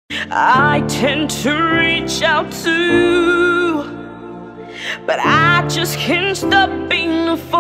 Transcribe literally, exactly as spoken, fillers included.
I tend to reach out to, but I just can't stop being a fool.